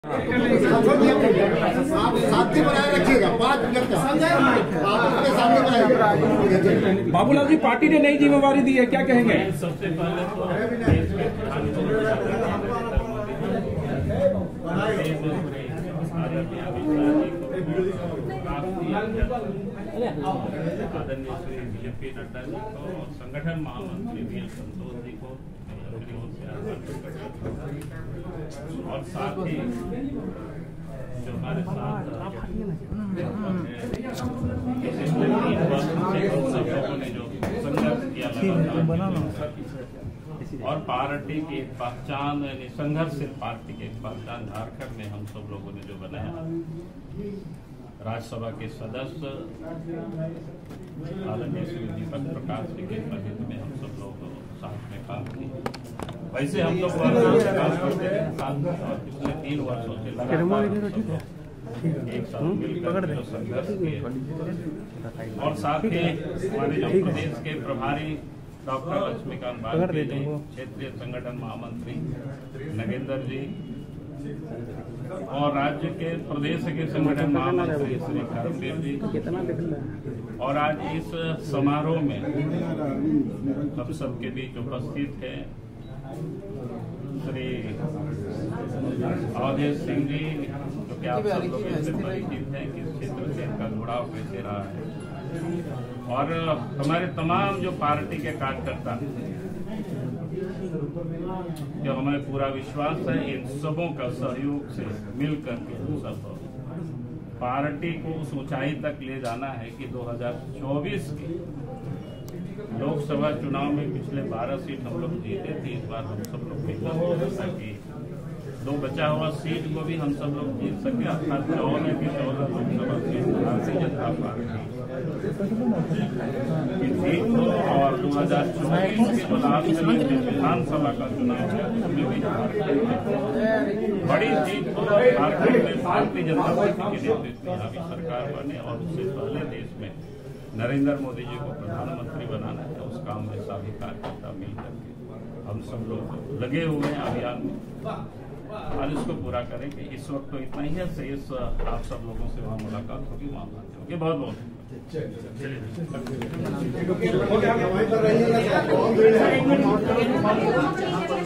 आप साथी बनाए रखिएगा 5 मिनट तक आप अपने सामने बनाइए। बाबूलाल जी, पार्टी ने नई जिम्मेवारी दी है, क्या कहेंगे? सबसे पहले तो आदरणीय श्री बीजेपी नड्डा जी को और संगठन महामंत्री वीएल संतोष जी को अपनी ओर से आभार प्रकट करता हूं। और साथ ही जो हमारे साथ पिछले 3 वर्ष से हम सब लोगों ने जो संघर्ष किया और पार्टी की एक पहचान यानी संघर्षशील पार्टी की एक पहचान झारखंड में हम सब लोगों ने जो बनाया, राज्यसभा के सदस्य आदरणीय श्री दीपक प्रकाश जी के नेतृत्व में हम सब लोग साथ में काम किए। वैसे हम लोग काम करते हैं साथ में और पिछले 3 वर्षों से एक साथ मिलकर संघर्ष किए और साथ ही हमारे जो प्रदेश के प्रभारी डॉक्टर लक्ष्मीकांत बाजपेयी जी, क्षेत्रीय संगठन महामंत्री नगेंद्र जी और राज्य के प्रदेश के संगठन महामंत्री श्री करमवीर जी। और आज इस समारोह में हम सबके बीच उपस्थित है श्री अवधेश सिंह जी, जो कि आप सब लोग इससे परिचित हैं कि इस क्षेत्र से इनका जुड़ाव कैसे रहा है। और हमारे तमाम जो पार्टी के कार्यकर्ता, जो हमें पूरा विश्वास है इन सबों का सहयोग से मिलकर के हम सब पार्टी को उस ऊंचाई तक ले जाना है कि 2024 के लोकसभा चुनाव में पिछले 12 सीट हम लोग जीते थे, इस बार हम सब लोग ताकि 2 बचा हुआ सीट को भी हम सब लोग जीत सके, अर्थात 14 की 14 लोकसभा सीट भारतीय जनता पार्टी जीत हो। और 2024 के जो लास्ट में विधानसभा का चुनाव है उसमें भी बड़ी जीत हो, झारखंड में भारतीय जनता पार्टी के नेतृत्व में अभी सरकार बने और उससे पहले देश में नरेंद्र मोदी जी को प्रधानमंत्री बनाना है। उस काम में सभी कार्यकर्ता मिलकर के हम सब लोग लगे हुए हैं अभियान में और इसको पूरा करेंगे। इस वक्त तो इतना ही है, शेष आप सब लोगों से वहाँ मुलाकात होगी, वहाँ बात होगी। बहुत बहुत